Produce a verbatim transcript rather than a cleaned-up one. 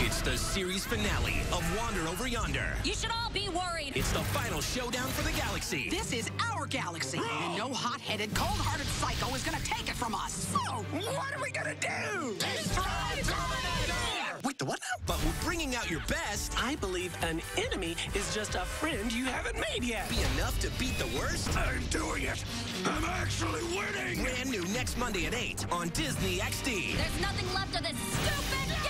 It's the series finale of Wander over Yonder. You should all be worried. It's the final showdown for the galaxy. This is our galaxy, and no hot-headed, cold-hearted psycho is gonna take it from us. So, what are we gonna do? Destroy Terminator! Wait, the what now? But we're bringing out your best. I believe an enemy is just a friend you haven't made yet. Be enough to beat the worst. I'm doing it. I'm actually winning. Brand new next Monday at eight on Disney X D. There's nothing left of this stupid